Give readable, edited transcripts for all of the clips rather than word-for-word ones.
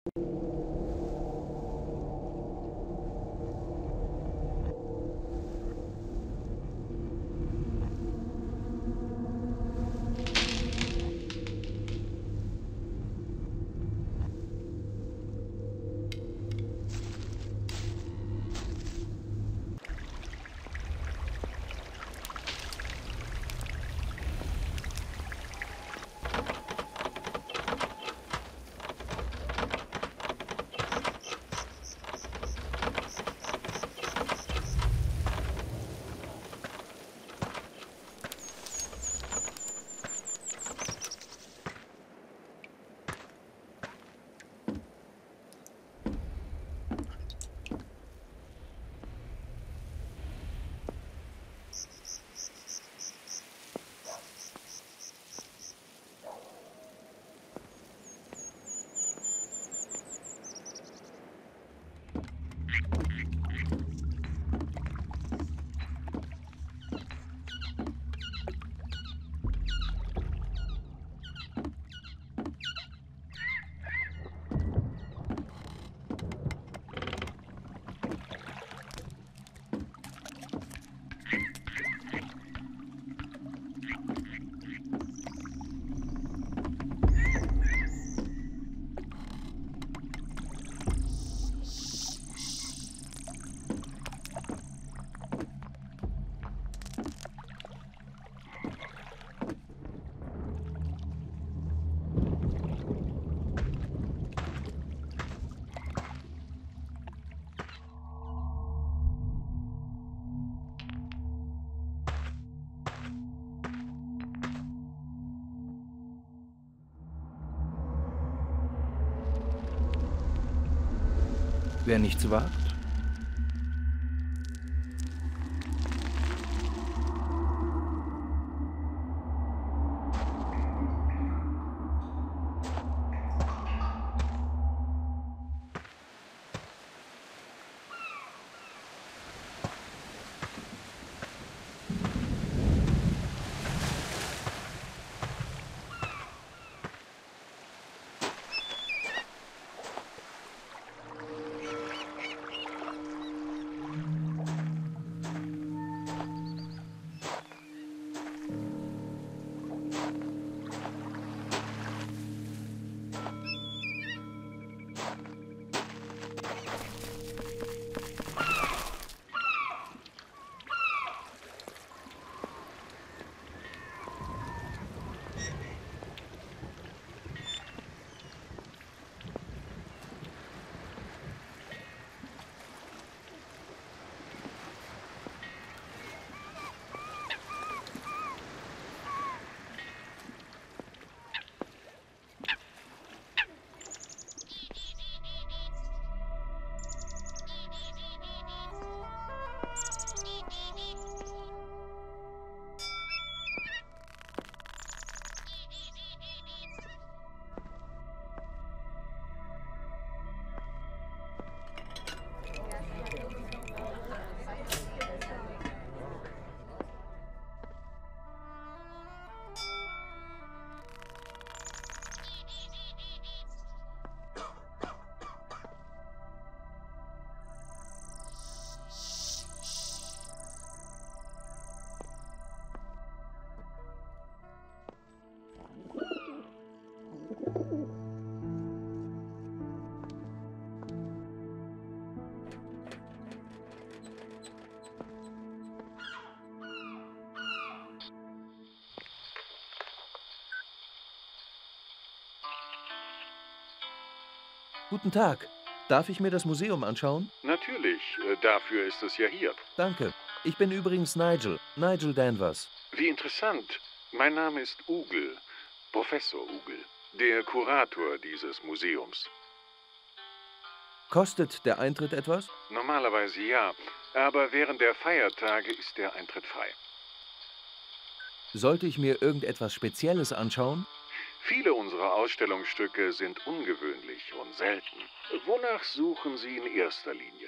Wer nichts wagt, Guten Tag. Darf ich mir das Museum anschauen? Natürlich, dafür ist es ja hier. Danke. Ich bin übrigens Nigel Danvers. Wie interessant. Mein Name ist Ugel, Professor Ugel, der Kurator dieses Museums. Kostet der Eintritt etwas? Normalerweise ja, aber während der Feiertage ist der Eintritt frei. Sollte ich mir irgendetwas Spezielles anschauen? Viele unserer Ausstellungsstücke sind ungewöhnlich und selten. Wonach suchen Sie in erster Linie?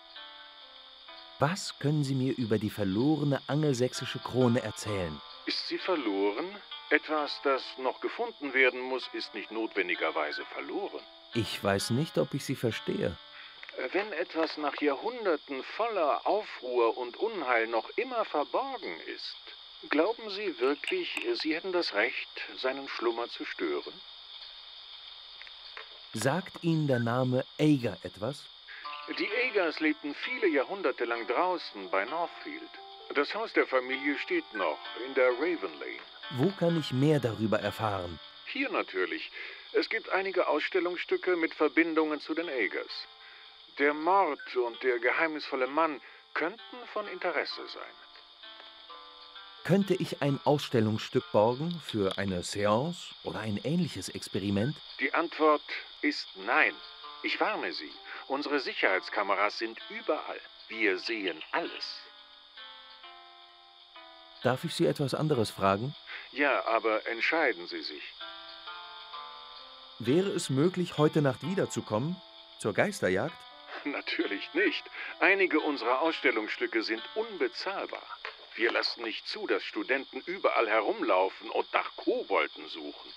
Was können Sie mir über die verlorene angelsächsische Krone erzählen? Ist sie verloren? Etwas, das noch gefunden werden muss, ist nicht notwendigerweise verloren. Ich weiß nicht, ob ich Sie verstehe. Wenn etwas nach Jahrhunderten voller Aufruhr und Unheil noch immer verborgen ist, glauben Sie wirklich, Sie hätten das Recht, seinen Schlummer zu stören? Sagt Ihnen der Name Ager etwas? Die Agers lebten viele Jahrhunderte lang draußen bei Northfield. Das Haus der Familie steht noch in der Raven Lane. Wo kann ich mehr darüber erfahren? Hier natürlich. Es gibt einige Ausstellungsstücke mit Verbindungen zu den Agers. Der Mord und der geheimnisvolle Mann könnten von Interesse sein. Könnte ich ein Ausstellungsstück borgen für eine Seance oder ein ähnliches Experiment? Die Antwort ist nein. Ich warne Sie. Unsere Sicherheitskameras sind überall. Wir sehen alles. Darf ich Sie etwas anderes fragen? Ja, aber entscheiden Sie sich. Wäre es möglich, heute Nacht wiederzukommen? Zur Geisterjagd? Natürlich nicht. Einige unserer Ausstellungsstücke sind unbezahlbar. Wir lassen nicht zu, dass Studenten überall herumlaufen und nach Kobolden suchen.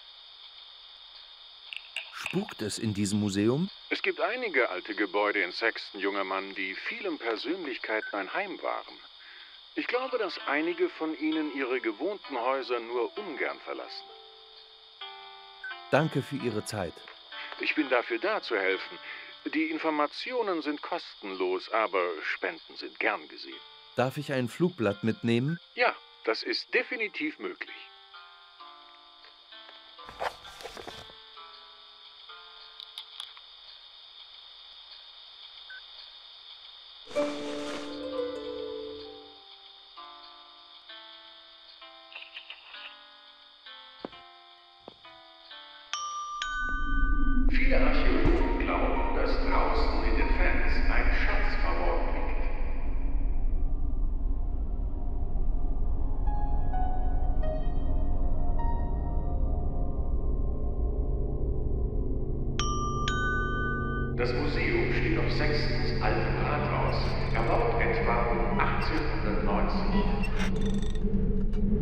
Spukt es in diesem Museum? Es gibt einige alte Gebäude in Saxton, junger Mann, die vielen Persönlichkeiten ein Heim waren. Ich glaube, dass einige von ihnen ihre gewohnten Häuser nur ungern verlassen. Danke für Ihre Zeit. Ich bin dafür da, zu helfen. Die Informationen sind kostenlos, aber Spenden sind gern gesehen. Darf ich ein Flugblatt mitnehmen? Ja, das ist definitiv möglich. Viele Archäologen glauben, dass draußen in den Fans ein Schatz verborgen liegt. Das Museum steht auf Saxtons altem Rathaus, erbaut etwa um 1890.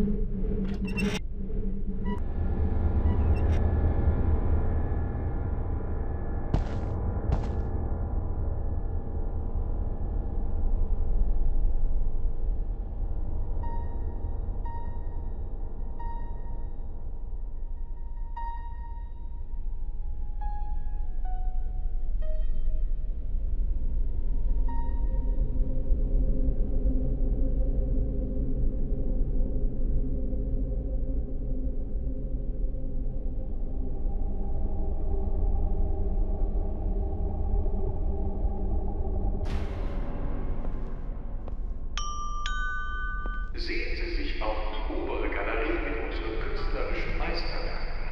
Sehen Sie sich auch die obere Galerie mit unseren künstlerischen Meisterwerken an.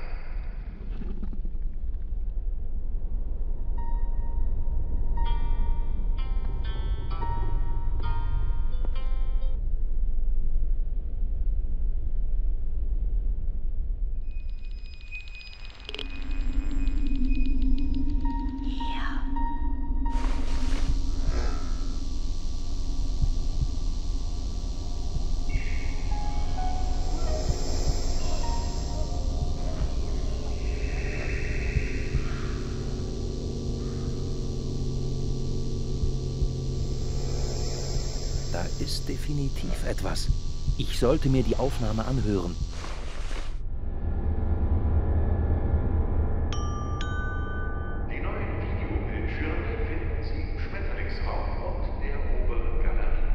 Da ist definitiv etwas. Ich sollte mir die Aufnahme anhören. Die neuen Videobildschirme finden Sie im Schmetterlingsraum und der oberen Galerie.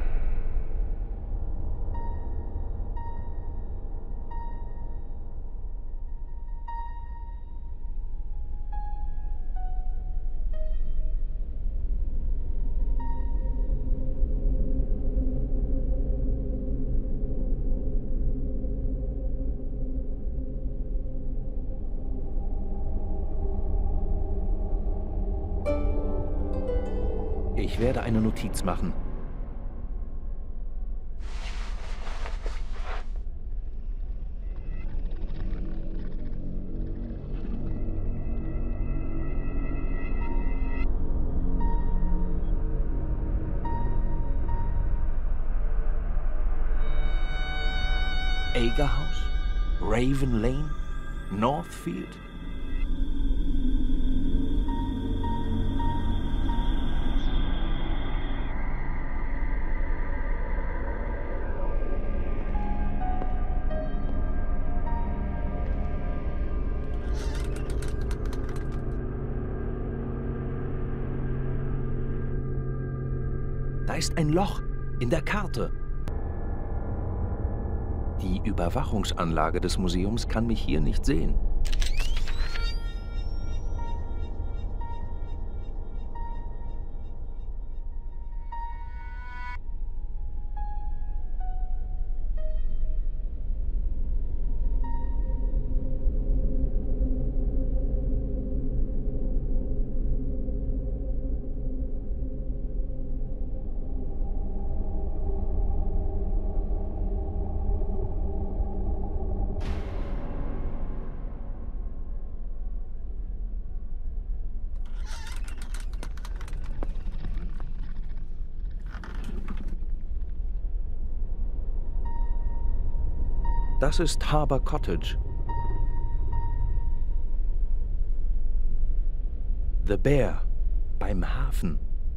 Ich werde eine Notiz machen. Ager House? Raven Lane? Northfield? Da ist ein Loch in der Karte. Die Überwachungsanlage des Museums kann mich hier nicht sehen. Das ist Harbour Cottage. The Bear beim Hafen.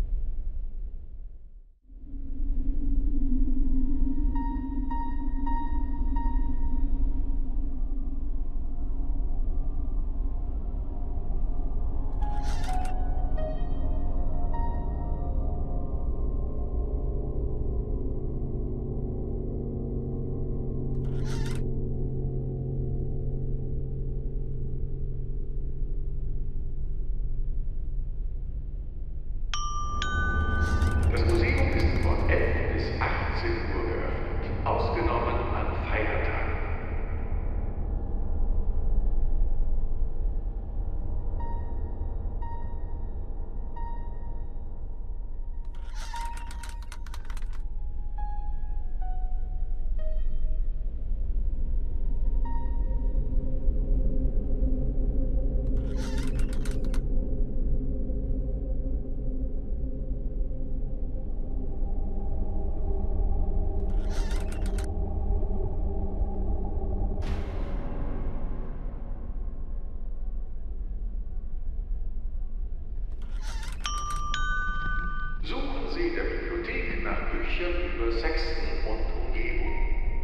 Das Museum ist von 11 bis 18 Uhr geöffnet, ausgenommen an Feiertagen. Suchen Sie in der Bibliothek nach Büchern über Sexton und Umgebung.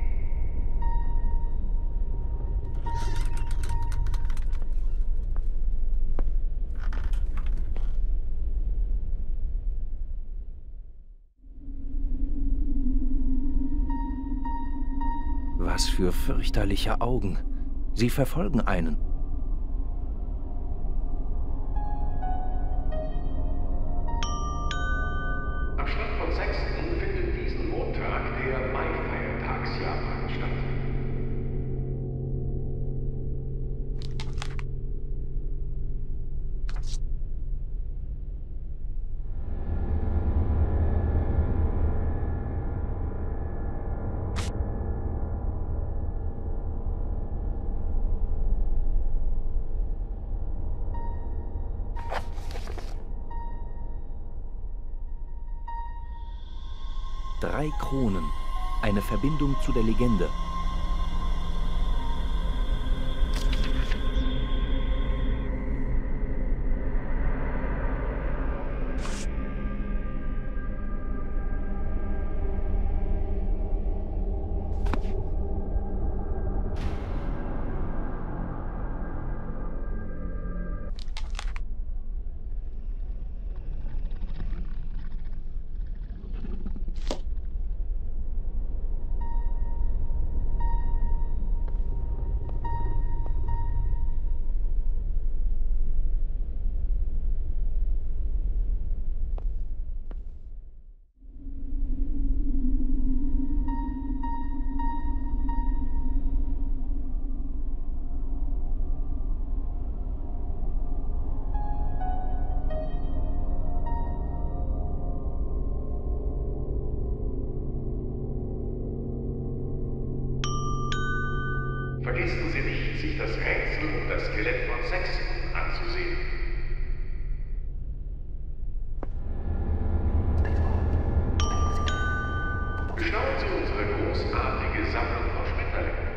Was für fürchterliche Augen. Sie verfolgen einen. Am Strand von Sexton findet diesen Montag der Mai-Feiertagsjahrmarkt statt. Drei Kronen. Eine Verbindung zu der Legende. Vergessen Sie nicht, sich das Rätsel um das Skelett von Sexton anzusehen. Bestaunen Sie unsere großartige Sammlung von Schmetterlingen.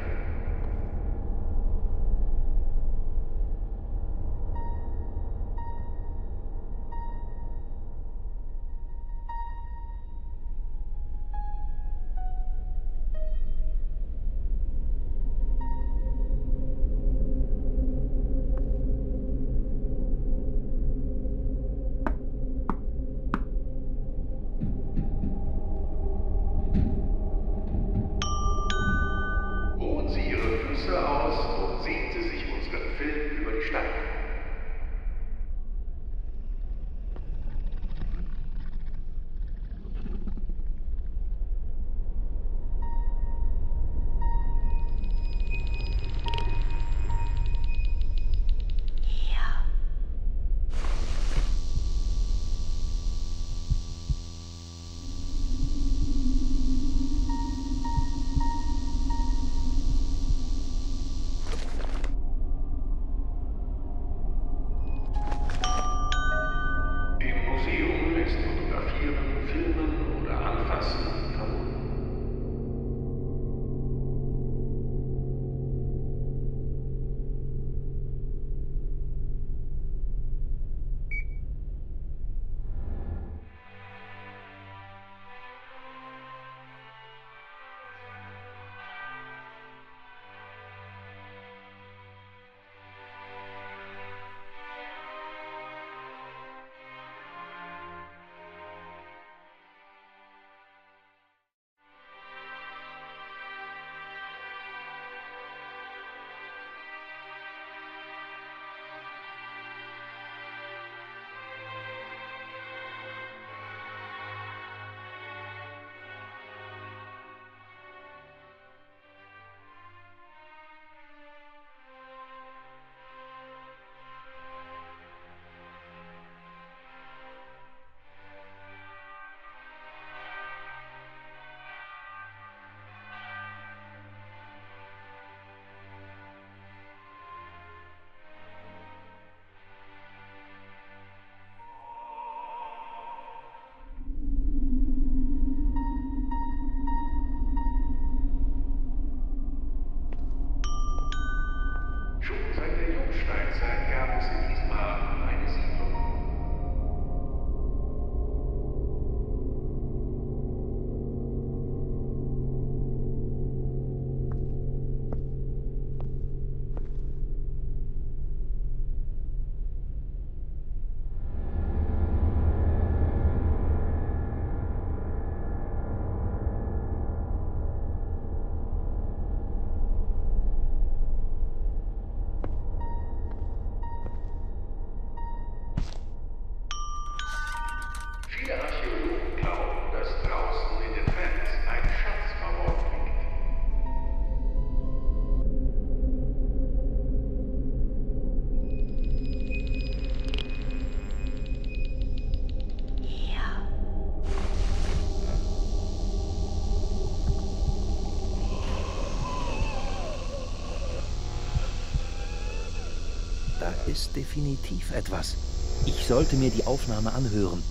ist definitiv etwas. Ich sollte mir die Aufnahme anhören.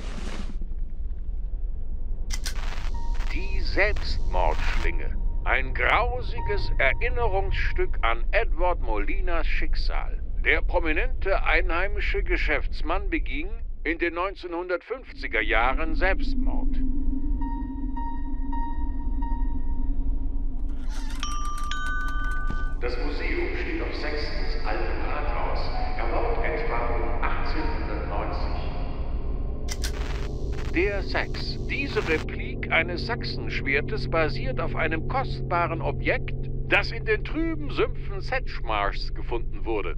Die Selbstmordschlinge. Ein grausiges Erinnerungsstück an Edward Molinas Schicksal. Der prominente einheimische Geschäftsmann beging in den 1950er Jahren Selbstmord. Das Museum steht auf Sextons altem Rathaus, erbaut etwa um 1890. Der Sex. Diese Replik eines Sachsenschwertes basiert auf einem kostbaren Objekt, das in den trüben Sümpfen Sedgemarsh gefunden wurde.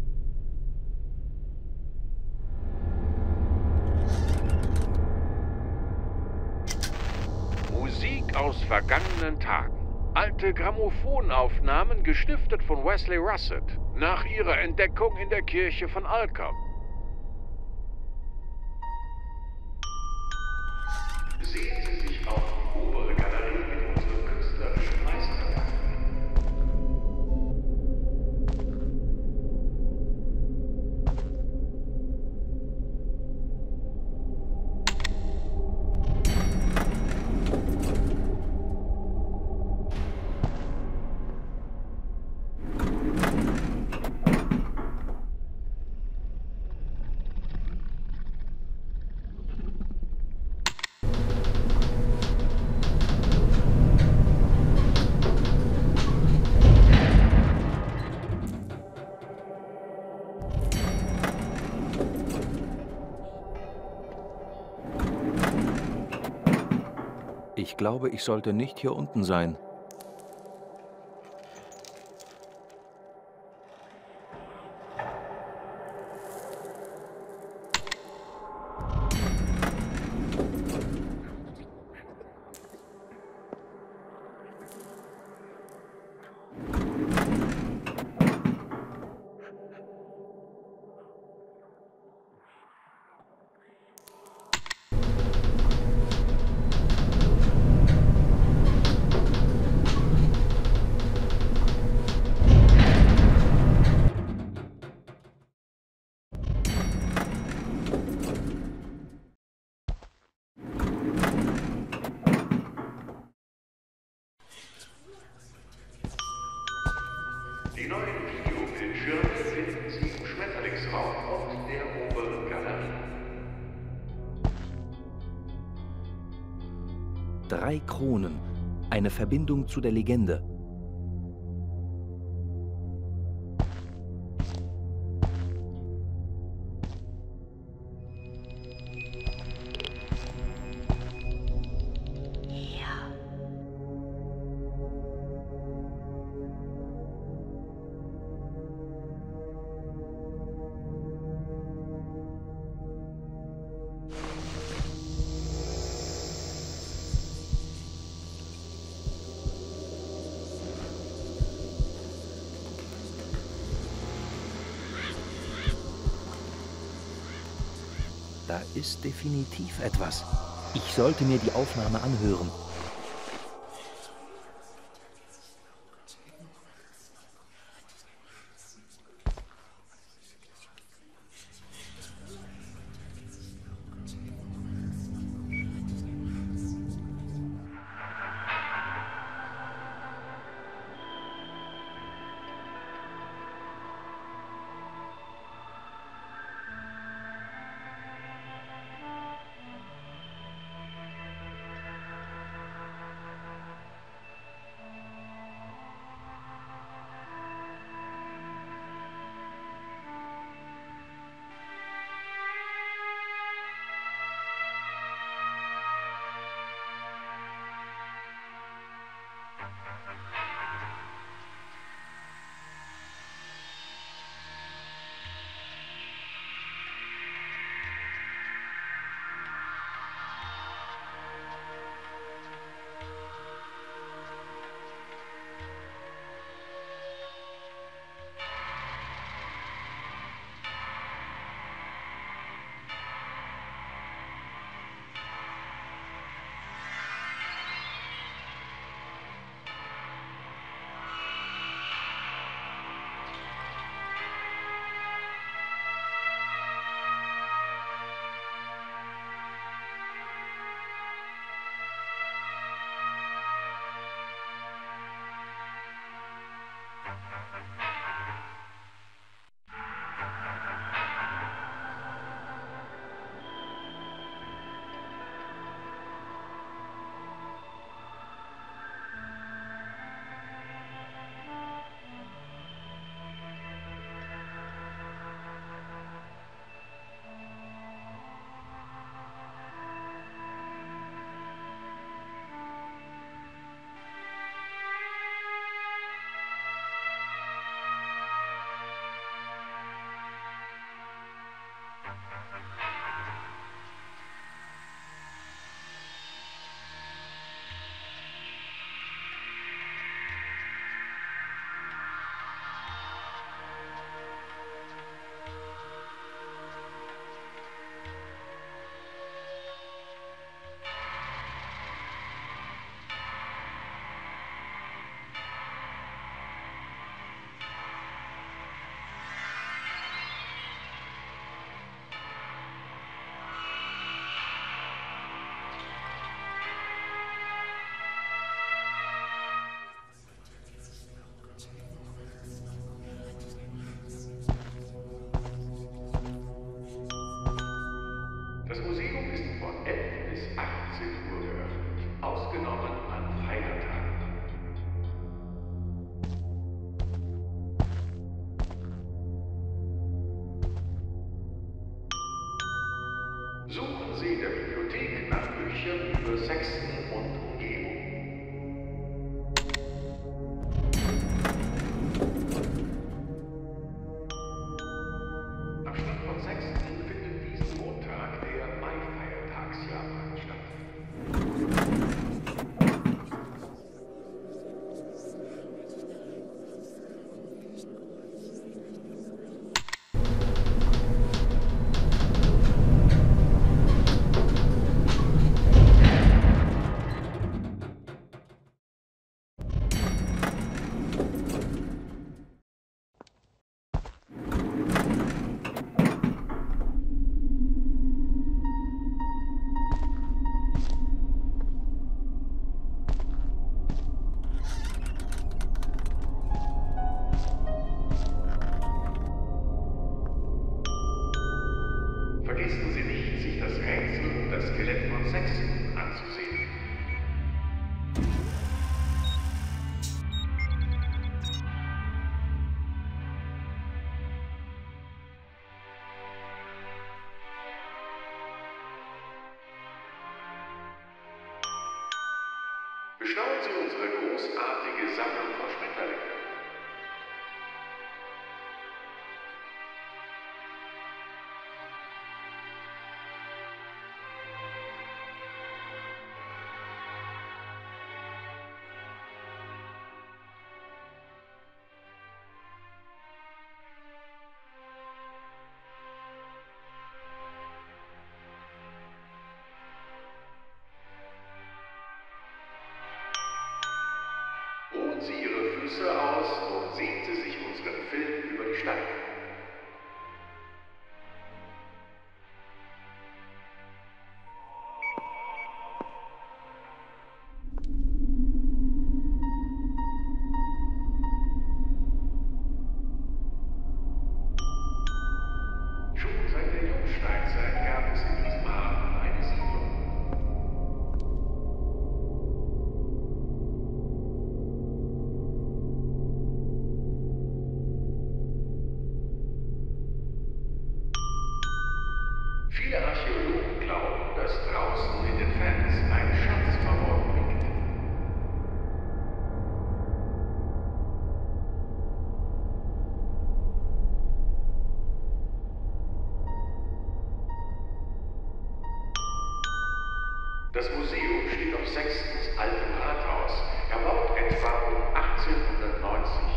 Musik aus vergangenen Tagen. Alte Grammophonaufnahmen, gestiftet von Wesley Russett, nach ihrer Entdeckung in der Kirche von Alcombe. Sehen Sie sich auf die obere Galerie mit unseren künstlerischen Meisterwerken. Ich glaube, ich sollte nicht hier unten sein. Die neuen Videobildschirme finden Sie im Schmetterlingsraum und der oberen Galerie. 3 Kronen. Eine Verbindung zu der Legende. Da ist definitiv etwas. Ich sollte mir die Aufnahme anhören. Das Museum ist von 11 bis 18 Uhr geöffnet, ausgenommen an Feiertagen. Suchen Sie in der Bibliothek nach Büchern über Sexton und Umgebung. Am Stadt von Sexton findet diesen Montag der Mai-Feiertagsjahrmarkt statt. Vergessen Sie nicht, sich das Rätsel um das Skelett von Sexton anzusehen. Bestaunen Sie unsere großartige Sammlung von Schmetterlingen. Ruhen Sie Ihre Füße aus und sehen Sie sich unseren Film über die Stadt an. Schon seit der Jungsteinzeit gab es in diesem Hafen eine Siedlung. Viele Archäologen glauben, dass draußen in den Fans ein Schatz verborgen liegt. Das Museum steht auf Sextons altem Rathaus, erbaut etwa um 1890.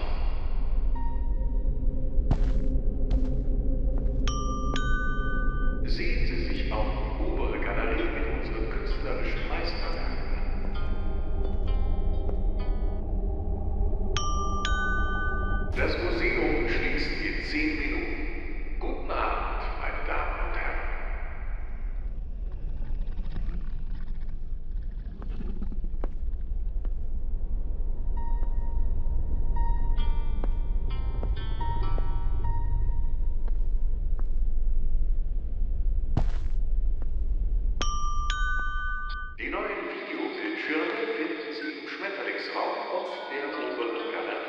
Sehen Sie sich auch die obere Galerie mit unseren künstlerischen Meisterwerken an. Das Museum schließt in 10 Minuten. Guten Abend, meine Damen und Herren. Die neuen Videobildschirme finden Sie im Schmetterlingsraum und der oberen Galerie.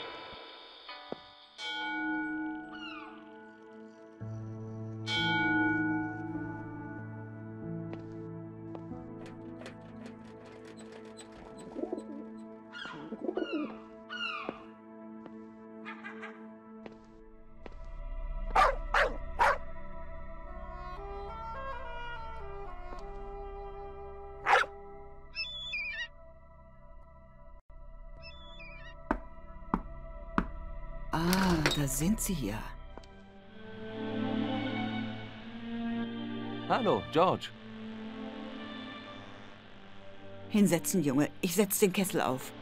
Ah, da sind Sie ja. Hallo, George. Hinsetzen, Junge. Ich setz den Kessel auf.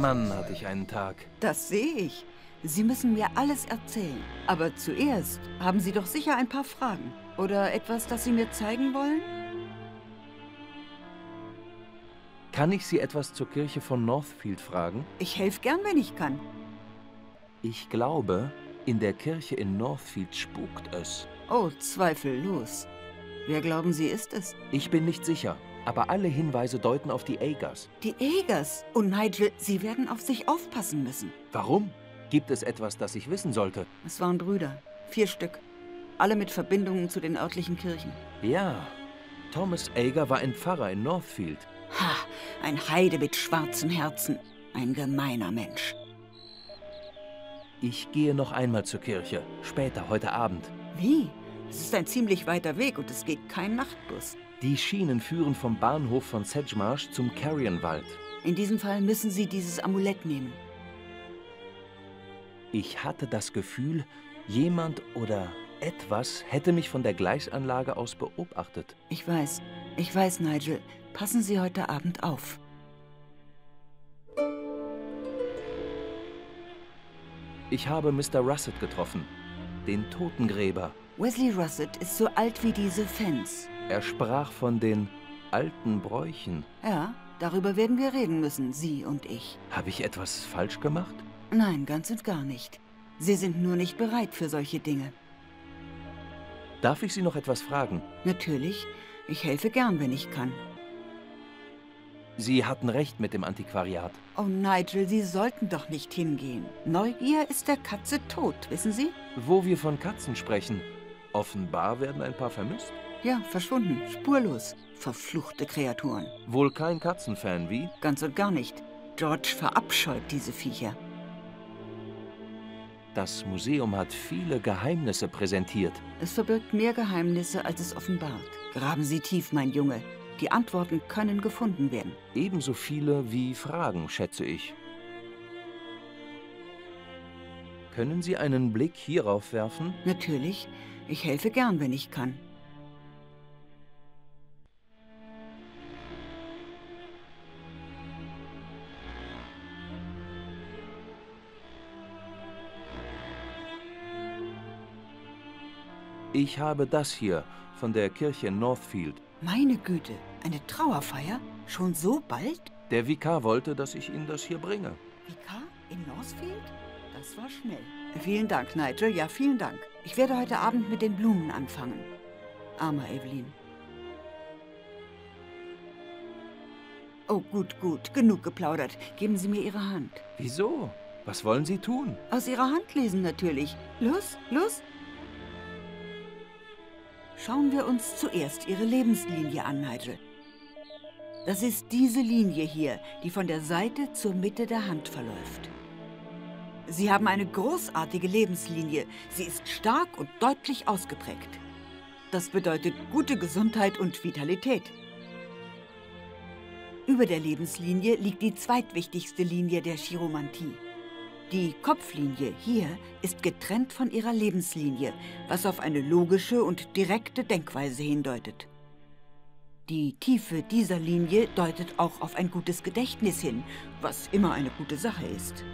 Mann, hatte ich einen Tag. Das sehe ich. Sie müssen mir alles erzählen. Aber zuerst haben Sie doch sicher ein paar Fragen. Oder etwas, das Sie mir zeigen wollen? Kann ich Sie etwas zur Kirche von Northfield fragen? Ich helfe gern, wenn ich kann. Ich glaube, in der Kirche in Northfield spukt es. Oh, zweifellos. Wer glauben Sie, ist es? Ich bin nicht sicher, aber alle Hinweise deuten auf die Agers. Die Agers. Und Nigel, Sie werden auf sich aufpassen müssen. Warum? Gibt es etwas, das ich wissen sollte? Es waren Brüder. 4 Stück. Alle mit Verbindungen zu den örtlichen Kirchen. Ja, Thomas Ager war ein Pfarrer in Northfield. Ha, ein Heide mit schwarzem Herzen. Ein gemeiner Mensch. Ich gehe noch einmal zur Kirche. Später, heute Abend. Wie? Es ist ein ziemlich weiter Weg und es geht kein Nachtbus. Die Schienen führen vom Bahnhof von Sedgemarsh zum Carrionwald. In diesem Fall müssen Sie dieses Amulett nehmen. Ich hatte das Gefühl, jemand oder etwas hätte mich von der Gleisanlage aus beobachtet. Ich weiß, Nigel. Passen Sie heute Abend auf. Ich habe Mr. Russet getroffen, den Totengräber. Wesley Russet ist so alt wie diese Fans. Er sprach von den alten Bräuchen. Ja, darüber werden wir reden müssen, Sie und ich. Habe ich etwas falsch gemacht? Nein, ganz und gar nicht. Sie sind nur nicht bereit für solche Dinge. Darf ich Sie noch etwas fragen? Natürlich. Ich helfe gern, wenn ich kann. Sie hatten recht mit dem Antiquariat. Oh, Nigel, Sie sollten doch nicht hingehen. Neugier ist der Katze tot, wissen Sie? Wo wir von Katzen sprechen, offenbar werden ein paar vermisst. Ja, verschwunden, spurlos. Verfluchte Kreaturen. Wohl kein Katzenfan, wie? Ganz und gar nicht. George verabscheut diese Viecher. Das Museum hat viele Geheimnisse präsentiert. Es verbirgt mehr Geheimnisse, als es offenbart. Graben Sie tief, mein Junge. Die Antworten können gefunden werden. Ebenso viele wie Fragen, schätze ich. Können Sie einen Blick hierauf werfen? Natürlich. Ich helfe gern, wenn ich kann. Ich habe das hier von der Kirche in Northfield. Meine Güte, eine Trauerfeier? Schon so bald? Der Vikar wollte, dass ich Ihnen das hier bringe. Vikar? In Northfield? Das war schnell. Vielen Dank, Nigel. Ja, vielen Dank. Ich werde heute Abend mit den Blumen anfangen. Armer Evelyn. Oh, gut, gut. Genug geplaudert. Geben Sie mir Ihre Hand. Wieso? Was wollen Sie tun? Aus Ihrer Hand lesen natürlich. Los, los. Schauen wir uns zuerst Ihre Lebenslinie an, Nigel. Das ist diese Linie hier, die von der Seite zur Mitte der Hand verläuft. Sie haben eine großartige Lebenslinie. Sie ist stark und deutlich ausgeprägt. Das bedeutet gute Gesundheit und Vitalität. Über der Lebenslinie liegt die zweitwichtigste Linie der Chiromantie. Die Kopflinie hier ist getrennt von ihrer Lebenslinie, was auf eine logische und direkte Denkweise hindeutet. Die Tiefe dieser Linie deutet auch auf ein gutes Gedächtnis hin, was immer eine gute Sache ist.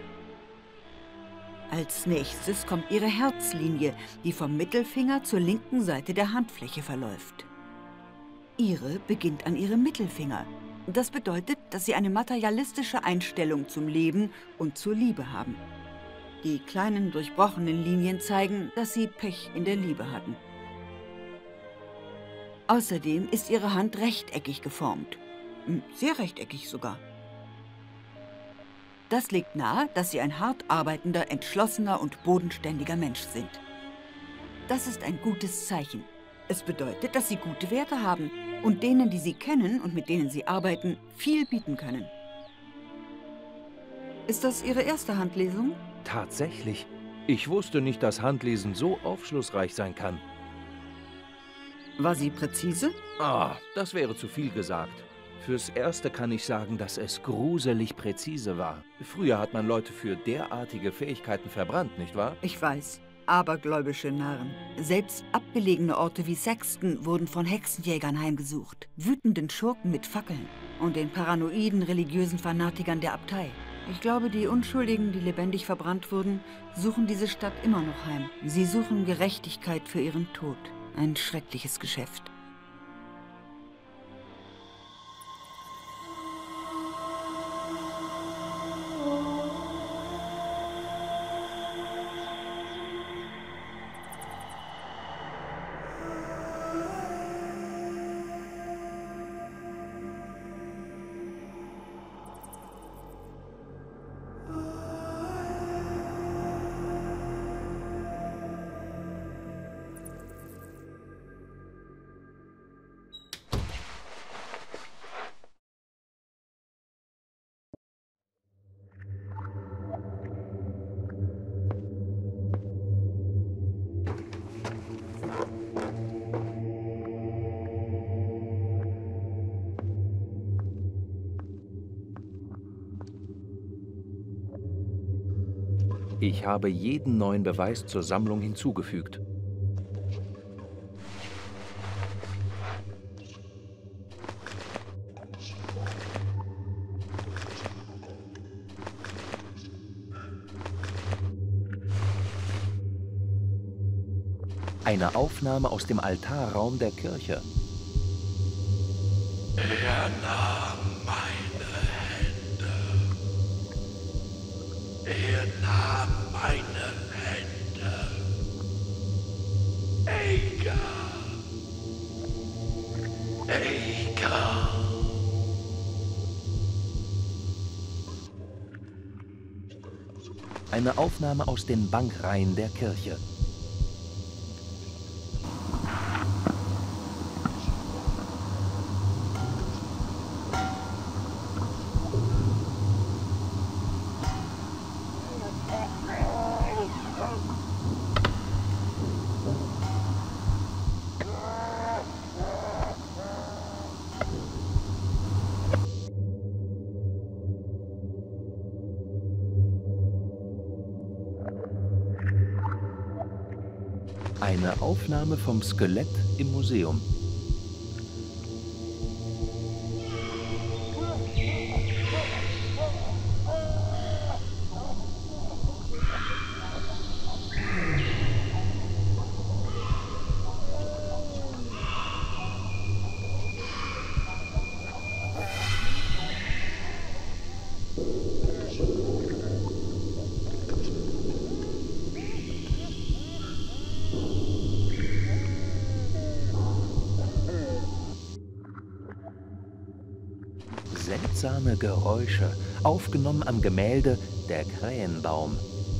Als nächstes kommt ihre Herzlinie, die vom Mittelfinger zur linken Seite der Handfläche verläuft. Ihre beginnt an ihrem Mittelfinger. Das bedeutet, dass sie eine materialistische Einstellung zum Leben und zur Liebe haben. Die kleinen durchbrochenen Linien zeigen, dass sie Pech in der Liebe hatten. Außerdem ist ihre Hand rechteckig geformt. Sehr rechteckig sogar. Das legt nahe, dass sie ein hart arbeitender, entschlossener und bodenständiger Mensch sind. Das ist ein gutes Zeichen. Es bedeutet, dass sie gute Werte haben und denen, die sie kennen und mit denen sie arbeiten, viel bieten können. Ist das Ihre erste Handlesung? Tatsächlich. Ich wusste nicht, dass Handlesen so aufschlussreich sein kann. War sie präzise? Ah, das wäre zu viel gesagt. Fürs Erste kann ich sagen, dass es gruselig präzise war. Früher hat man Leute für derartige Fähigkeiten verbrannt, nicht wahr? Ich weiß. Abergläubische Narren. Selbst abgelegene Orte wie Saxton wurden von Hexenjägern heimgesucht, wütenden Schurken mit Fackeln und den paranoiden religiösen Fanatikern der Abtei. Ich glaube, die Unschuldigen, die lebendig verbrannt wurden, suchen diese Stadt immer noch heim. Sie suchen Gerechtigkeit für ihren Tod. Ein schreckliches Geschäft. Ich habe jeden neuen Beweis zur Sammlung hinzugefügt. Eine Aufnahme aus dem Altarraum der Kirche. Er nahm meine Hände. Er nahm meine Hände. Eika. Eika. Eine Aufnahme aus den Bankreihen der Kirche. Eine Aufnahme vom Skelett im Museum. Seltsame Geräusche, aufgenommen am Gemälde Der Krähenbaum.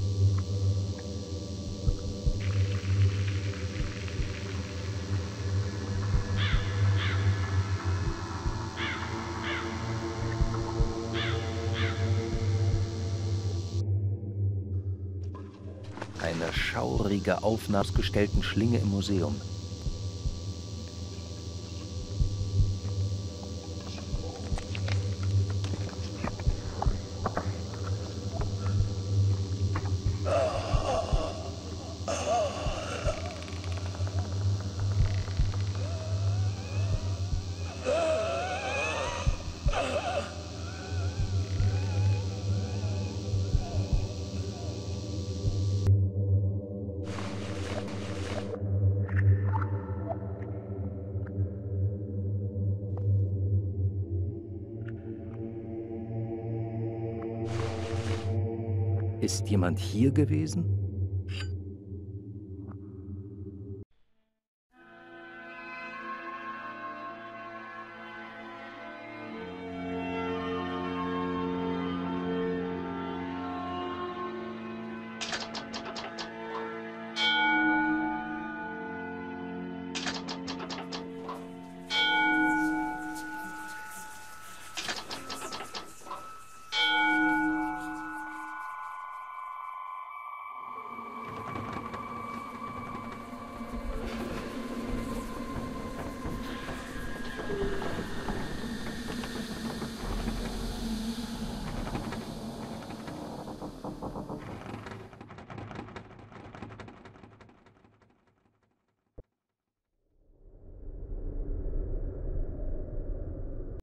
Eine schaurige Aufnahme ausgestellten Schlinge im Museum. Ist jemand hier gewesen?